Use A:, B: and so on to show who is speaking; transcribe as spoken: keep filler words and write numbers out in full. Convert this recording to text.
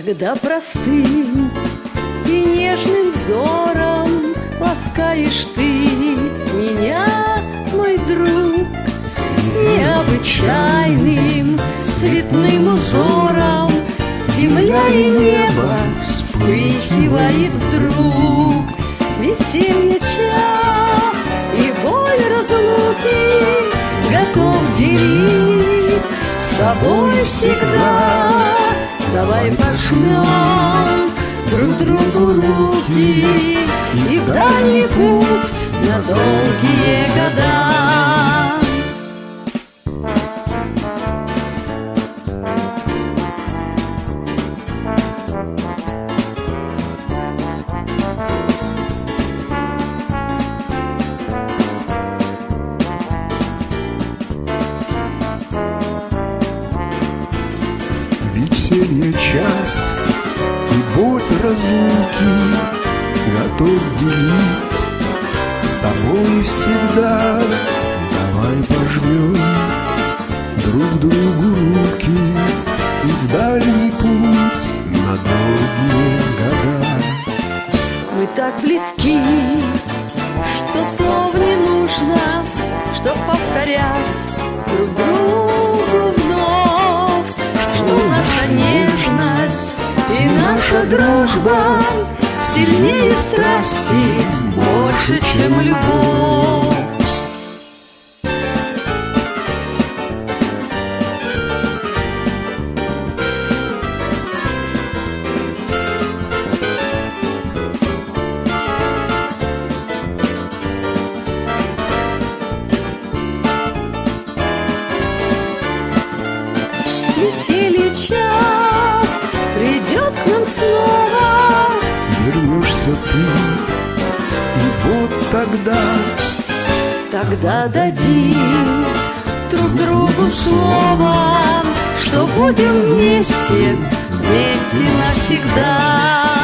A: Когда простым и нежным взором ласкаешь ты меня, мой друг, необычайным цветным узором земля и небо вспыхивает вдруг. Веселье час и боль разлуки готов делить с тобой всегда. Давай пожмем друг другу руки и в дальний путь на долгие года.
B: Веселье час и боль разлуки готов делить с тобой всегда. Давай пожмем друг другу руки и в дальний путь на долгие года.
A: Мы так близки, что слов не нужно, чтоб повторять друг другу вновь, что наша нежность и наша дружба сильнее страсти, больше, чем любовь. Веселье час придет к нам снова.
B: Вернешься ты, и вот тогда
A: Тогда дадим друг другу слово, что будем вместе, вместе навсегда.